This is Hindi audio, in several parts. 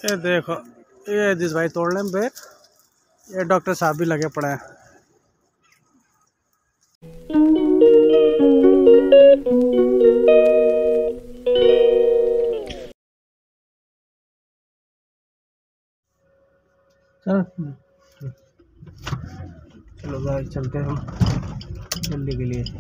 ये देखो, ये जिस भाई तोड़ने पे ये डॉक्टर साहब भी लगे पड़े हैं। चलो गाइस चलते हैं हम जल्दी के लिए।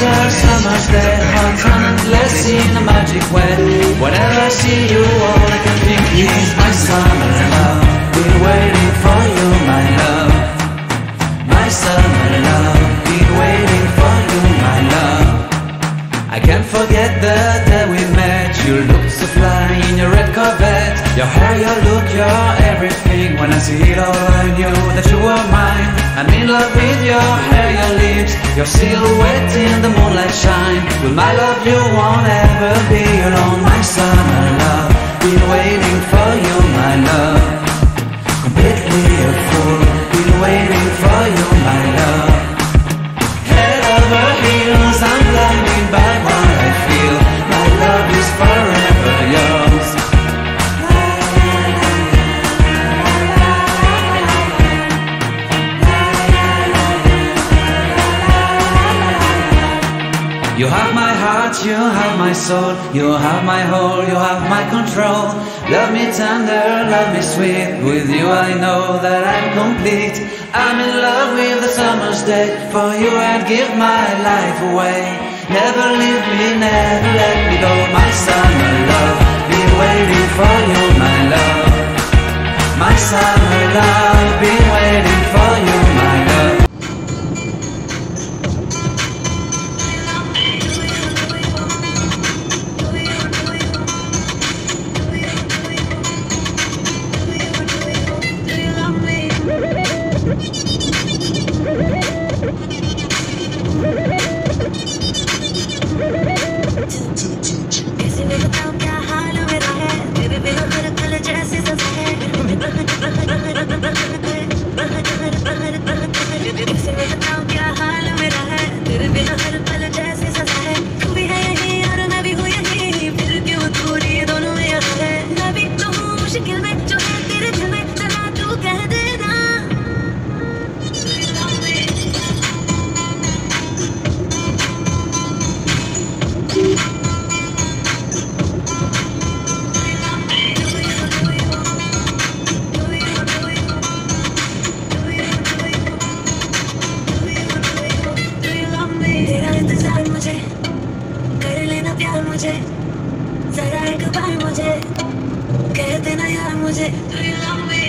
the summer's day, hot and endless in a magic way. Whenever I see you, all I can think is my summer love. Been waiting for you, my love. My summer love. Been waiting for you, my love. I can't forget the day we met. You looked so fly in your red Corvette. Your hair, your look, your everything. When I see it all, I knew that you were mine. I'm in love with your hair, your lips, your silhouette in the moonlight shine. With my love you won't ever be alone. My summer love, been waiting for you, my love. Completely a fool, been waiting for you, my love. Head over heels, I'm blinded by what I feel. My love is forever yours. You have my heart, you have my soul, you have my whole, you have my control. Love me tender, love me sweet, with you I know that I'm complete. I'm in love with the summer's day, for you I'd give my life away. Never leave me, never let me go, my summer love. Been waiting for you, my love. My summer love, been waiting for you, my love. जरा एक बार मुझे कह देना यार मुझे Do you love me?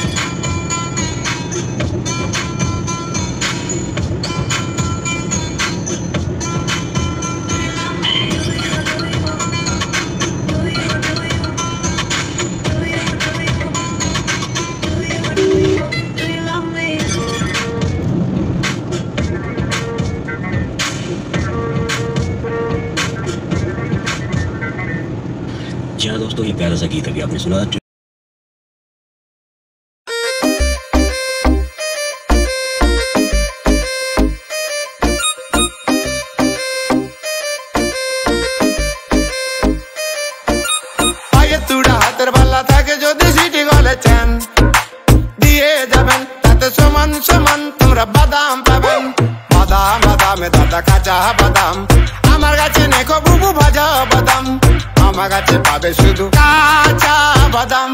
जी हाँ दोस्तों, ये प्यारा सा गीत अभी आपने सुना। বাদাম পাবেন বাদাম বাদামে দাদা কাঁচা বাদাম আমার কাছে নেই বুবু ভাজা বাদাম আমার কাছে পাবে শুধু কাঁচা বাদাম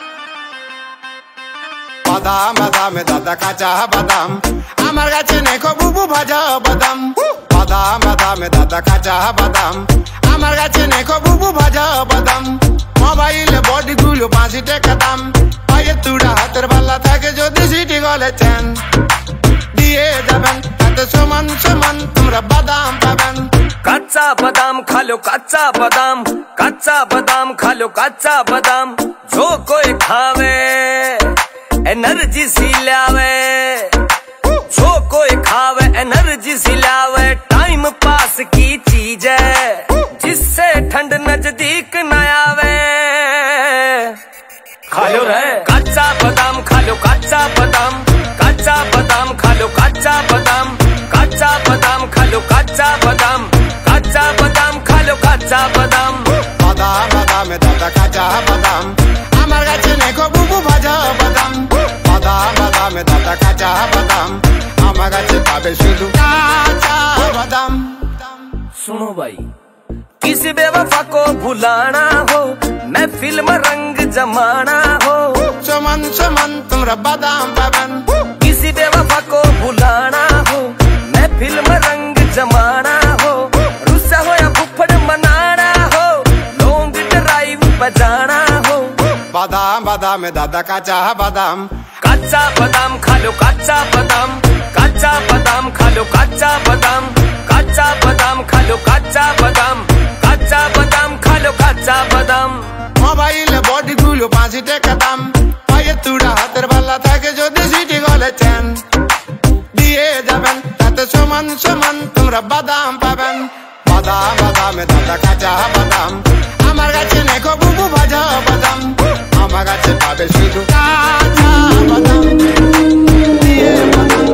বাদাম বাদামে দাদা কাঁচা বাদাম আমার কাছে নেই বুবু ভাজা বাদাম বাদাম বাদামে দাদা কাঁচা বাদাম আমার কাছে নেই বুবু ভাজা বাদাম মোবাইলে বডি গুলো 5 টাকা দাম পায়ে তুড়া হাতের বালা থাকে যদি সিটি গলে চেন দিয়ে যাবেন তাতে সমান সমান তোমরা বাদাম পাবেন कच्चा बादाम खा लो कच्चा बादाम खा लो कच्चा बादाम जो कोई खावे एनर्जी सी लावे जो कोई खावे एनर्जी सी लावे टाइम पास की चीज है जिससे ठंड नजदीक न आवे खा लो रे कच्चा बादाम खा लो कच्चा बादाम खा लो कच्चा बादाम खा लो कच्चा बादाम खा लो कच्चा बादाम বাদাম বাদামে দাদা কাঁচা বাদাম আমার কাছে নেই বুবু ভাজা বাদাম বাদাম বাদামে দাদা কাঁচা বাদাম আমার কাছে পাবে শুধু কাঁচা বাদাম सुनो भाई किसी बेवफा को भुलाना हो मैं फिल्म रंग जमाना हो সমান সমান তোমরা বাদাম পাবেন किसी बेवफा को भुलाना हो मैं फिल्म रंग जमाना हो बजाना हो। बादाम बादाम दादा काचा बादाम, कच्चा बादाम खा लो कच्चा बादाम, कच्चा बादाम खा लो कच्चा बादाम, कच्चा बादाम खा लो कच्चा बादाम, कच्चा बादाम खा लो कच्चा बादाम। मोबाइल बॉडी गुलो 5 টাকা দাম, পায়ে তুড়া হাতের বালা থাকে যদি সিটি গলে চেন দিয়ে যাবেন, তাতে সমান সমান তোমরা বাদাম পাবেন। বাদাম বাদাম দাদা কাঁচা বাদাম, আমার কাছে নেখো বুবু ভাজা বাদাম, আমার কাছে পাবে শুধু কাঁচা বাদাম দিয়ে বাদাম।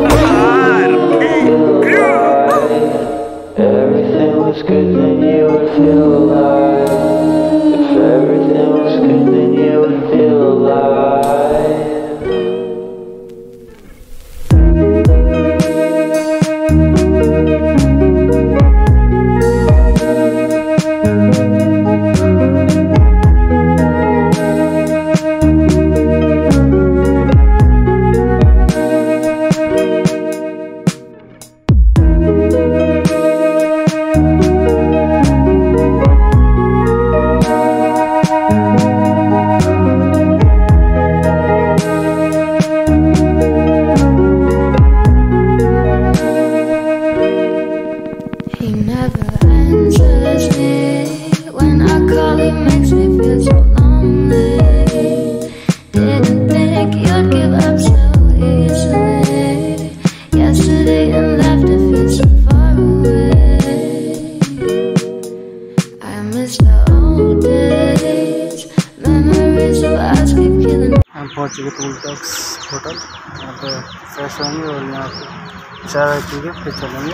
Everything was good, then you would feel alive. If everything was good, then you would feel alive. He never answers me when I call. It makes me feel so lonely. Didn't think you'd give up so easily. Yesterday you left to feel so far away. I miss the old days, memories of us keep killing me. हम पहुँच चुके टूल टैक्स होटल। यहाँ पे फ्रेश होंगे और यहाँ पे चाय पी के फिर चलेंगे।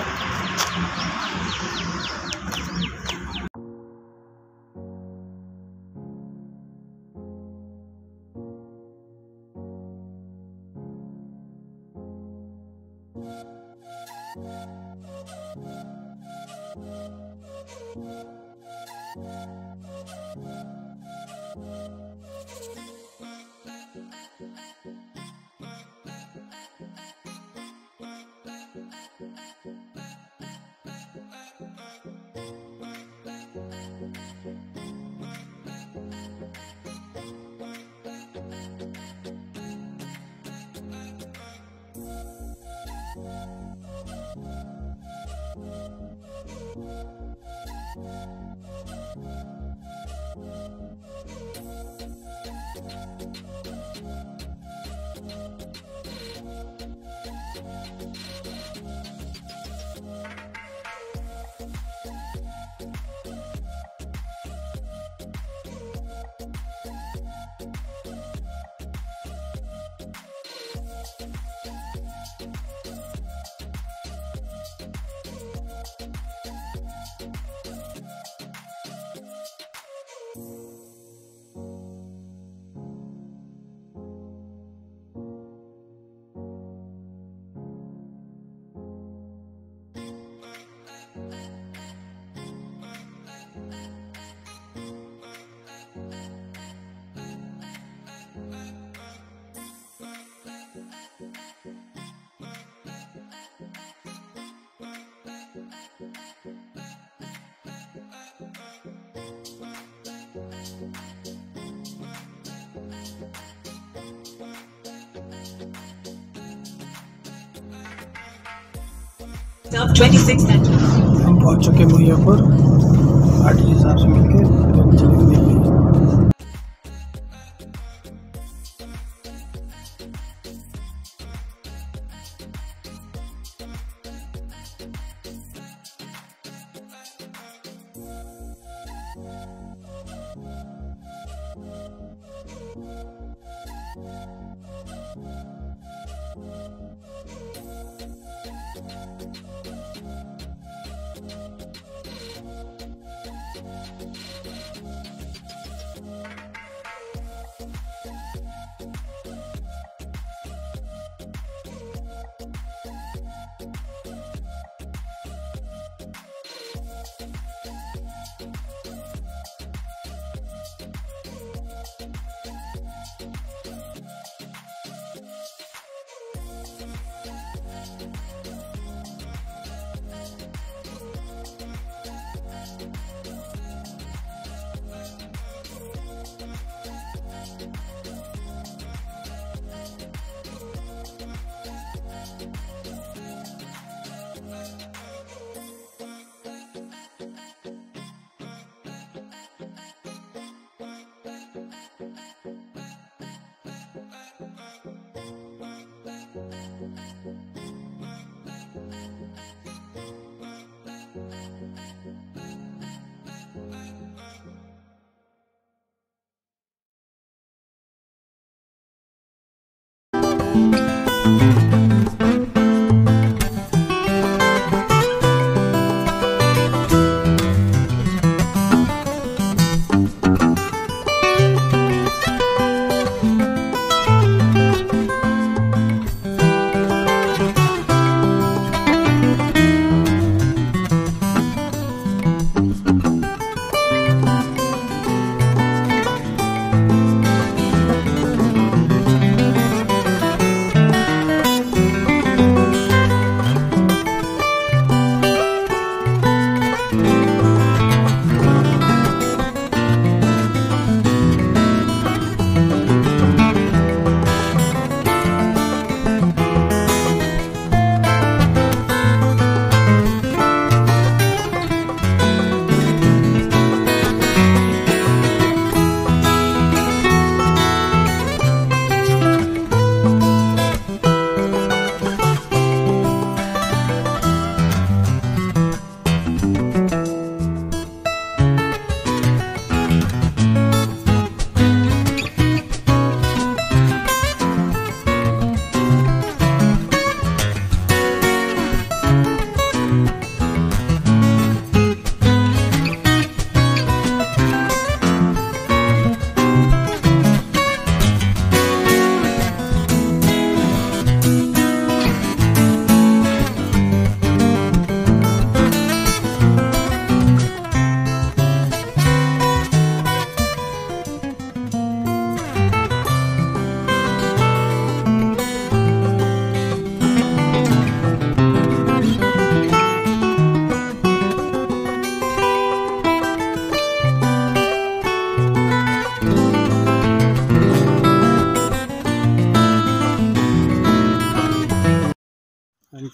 Serve 26 cents. हम पहुँच चुके मुहैयापुर। गाड़ी के हिसाब से मिलके चलेंगे।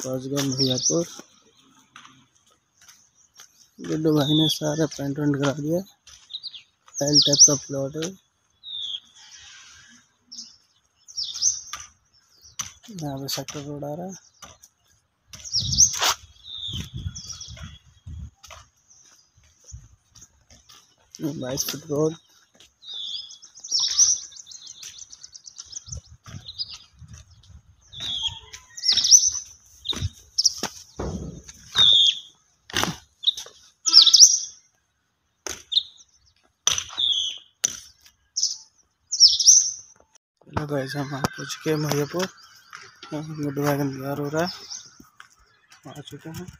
पहुंच गए महियापुर। गुड्डू भाई ने सारा पेंट वेंट करा दिया। एल टाइप का प्लॉट है। यहाँ पे सेक्टर रोड आ रहा है। 22 फुट रोड। गाइस हम आ चुके हैं महियापुर। गुड्डू भाई का इंतजार हो रहा है। आ चुके हैं।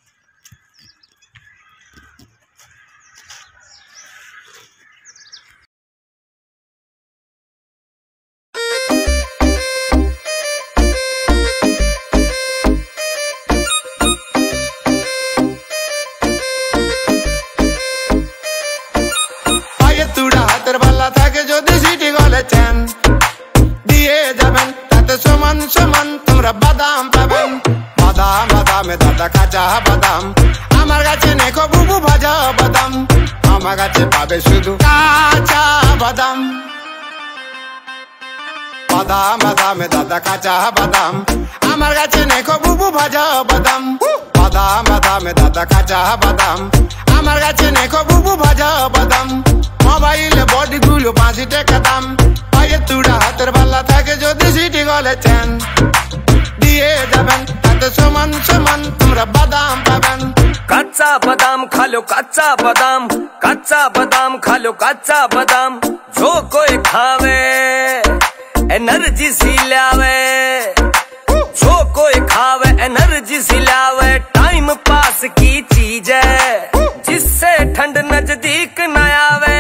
आये तुड़ा हाथर वाला था के जो सिटी वाले चैन दिए जाबेन ताते सुमन सुमन তোমরা বাদাম পাবেন। বাদাম বাদামে দাদা কাঁচা বাদাম আমার কাছে নেকো বুবু ভাজা বাদাম আমার কাছে পাবে শুধু কাঁচা বাদাম। বাদাম বাদামে দাদা কাঁচা বাদাম আমার কাছে নেকো বুবু ভাজা বাদাম। বাদাম বাদামে দাদা কাঁচা বাদাম আমার কাছে নেকো বুবু ভাজা বাদাম। মোবাইলে বডি গুলো 5 টাকা দাম। আয়ে তুড়া হাতের বালা থাকে যদি সিটি গলে চেন দিয়ে যাবেন তাতে সমান সমান তোমরা বাদাম পাবেন। कच्चा बादाम खा लो कच्चा बादाम, कच्चा बादाम खा लो कच्चा बादाम। जो कोई खावे एनर्जी सी लावे, जो कोई खावे एनर्जी सी लावे। टाइम पास की चीज है जिससे ठंड नजदीक न आवे।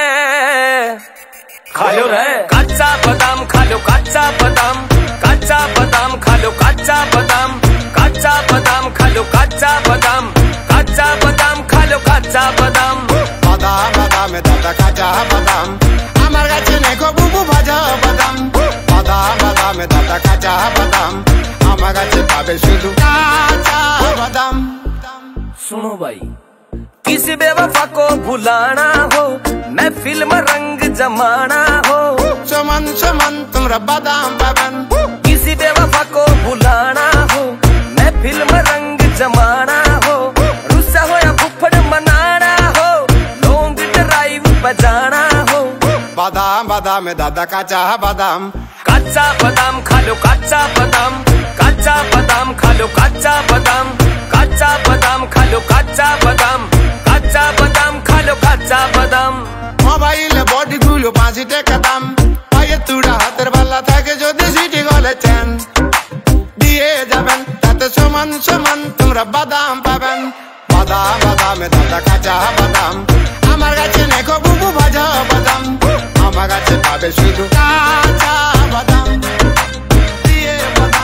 खा लो रे कच्चा बादाम, खा लो कच्चा बादाम, कच्चा बादाम खा लो कच्चा बादाम, कच्चा बादाम खा लो कच्चा बादाम, कच्चा बादाम खा लो कच्चा बादाम। বাদাম বাদামে দাদা কাঁচা বাদাম আমার কাছে নেকো বুবু ভাজা বাদাম। বাদাম বাদামে দাদা কাঁচা বাদাম আমার কাছে পাবে শুধু কাঁচা বাদাম। सुनो भाई, किसी बेवफा को भुलाना हो, मैं फिल्म रंग जमाना हो। সমান সমান তোমরা বাদাম পাবেন। किसी बेवफा को भुलाना हो, मैं फिल्म रंग जमाना हो। रुस्सा हो या फुफड़ मनाना हो, लॉन्ग ड्राइव बजाना हो। বাদাম বাদামে দাদা কাঁচা বাদাম कच्चा बादाम खा लो कच्चा बादाम, कच्चा बादाम खा लो कच्चा बादाम, कच्चा बादाम खा लो कच्चा बादाम, कच्चा बादाम खा लो कच्चा बादाम। মোবাইলে বডি গুলো 5 টাকা দাম। আয়ে তুড়া হাতের বালা থাকে যদি সিটি গলে চেন দিয়ে যাবেন তাতে সমান সমান তোমরা বাদাম পাবেন। বাদাম বাদামে দাদা কাঁচা বাদাম আমার কাছে নেকো বুবু ভাজা বাদাম আমার কাছে পাবে শুধু কাঁচা বাদাম দিয়ে বাদাম।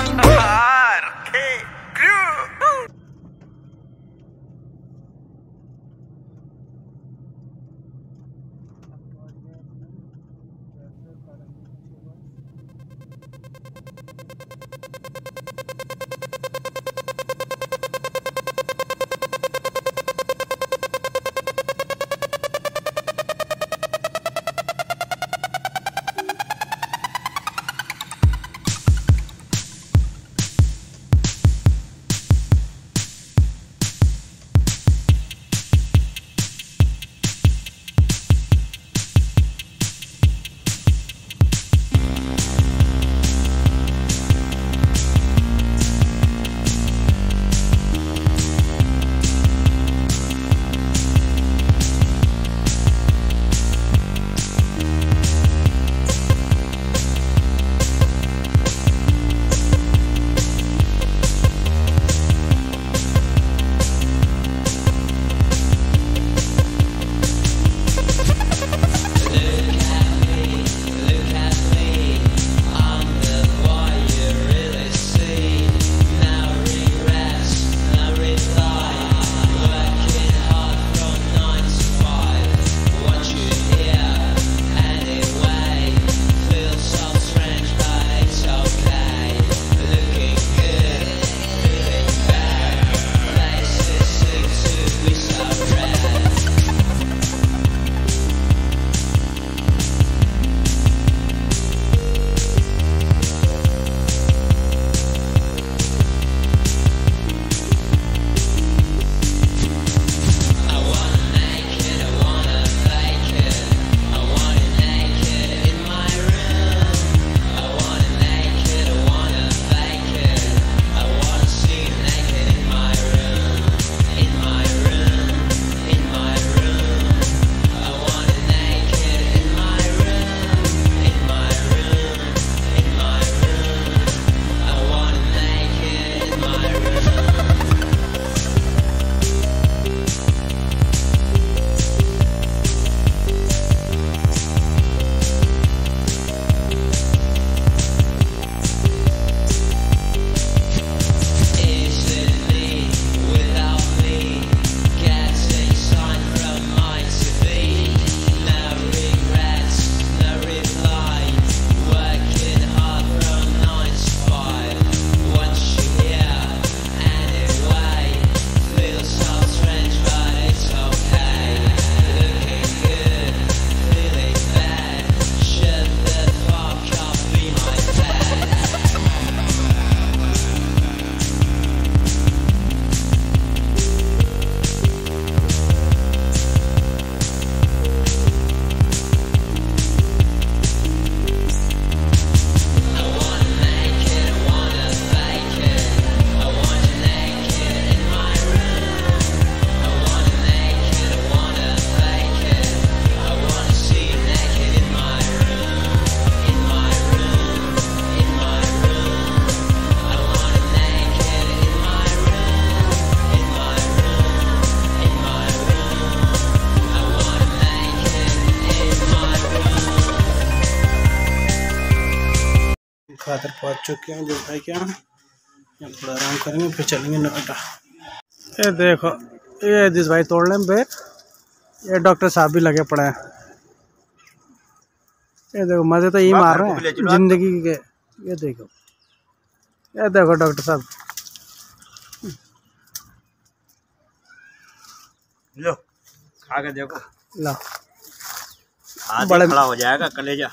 खातर पहुंच चुके हैं जिस भाई के यहाँ। थोड़ा आराम करेंगे फिर चलेंगे नोएडा। ये देखो ये जिस भाई तोड़ लें बैग, ये डॉक्टर साहब भी लगे पड़े हैं। ये देखो मजे तो यही मार रहे हैं जिंदगी के। ये देखो डॉक्टर साहब लो खा के देखो, लो बड़े खड़ा हो जाएगा कलेजा।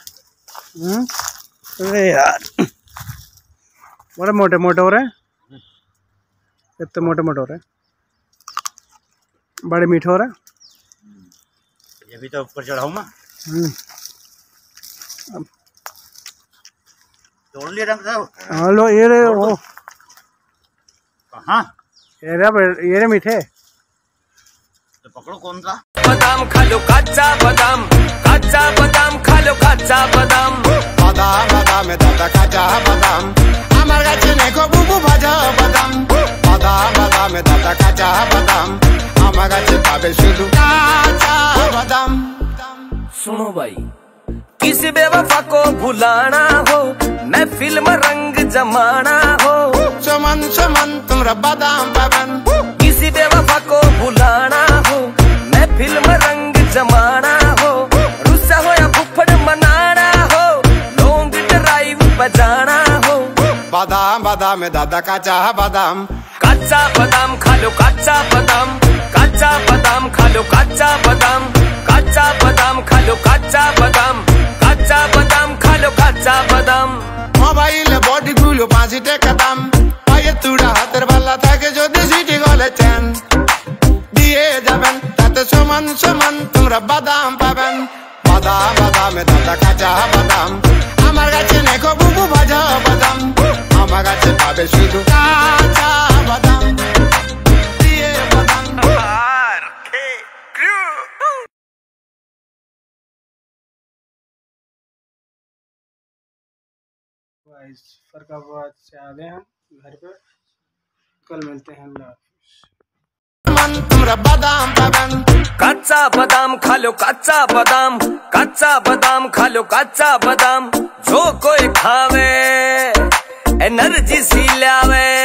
अरे यार बड़े मोटे मोटे हो रहे हैं, इतने मोटे मोटे हो रहे हैं, बड़े मीठे हो रहे हैं। ये भी तो ऊपर चढ़ाऊँ मैं। तोड़ लिया डॉक्टर साहब। हाँ लो ये रे वो कहाँ ये रे मीठे तो पकड़ो कौन सा। बादाम खा लो कच्चा बादाम, कच्चा बादाम खा लो कच्चा बादाम। বাদাম বাদামে দাদা কাঁচা বাদাম আমার কাছে নেই বুবু ভাজা বাদাম বাদাম বাদামে দাদা কাঁচা বাদাম আমার কাছে পাবে শুধু কাঁচা বাদাম। सुनो भाई, किसी बेवफा को भुलाना हो, महफिल में रंग जमाना हो। সমান সমান তোমরা বাদাম পাবেন। किसी बेवफा को भुलाना हो, महफिल में रंग जमाना हो। रुस्सा हो या फुफड़ मनाना हो, लॉन्ग ड्राइव बजाना हो। বাদাম বাদামে দাদা কাঁচা বাদাম कच्चा बादाम खा लो कच्चा बादाम, कच्चा बादाम खा लो कच्चा बादाम, कच्चा बादाम खा लो कच्चा बादाम, कच्चा बादाम खा लो कच्चा बादाम। মোবাইলে বডি গুলো 5 টাকা দাম পায়ে তুড়া হাতের বালা থাকে যদি সিটি গলে চেন দিয়ে যাবেন তাতে সমান সমান তোমরা বাদাম পাবেন। বাদাম বাদামে দাদা কাঁচা বাদাম আমার কাছে নেই বুবু ভাজা বাদাম আমার কাছে পাবে শুধু কাঁচা বাদাম দিয়ে বাদাম। फरकाबाद से आ गए हम घर पे, कल मिलते हैं। তোমরা বাদাম পাবেন। कच्चा बादाम खा लो कच्चा बादाम, कच्चा बादाम खा लो कच्चा बादाम। जो कोई खावे एनर्जी सी लावे।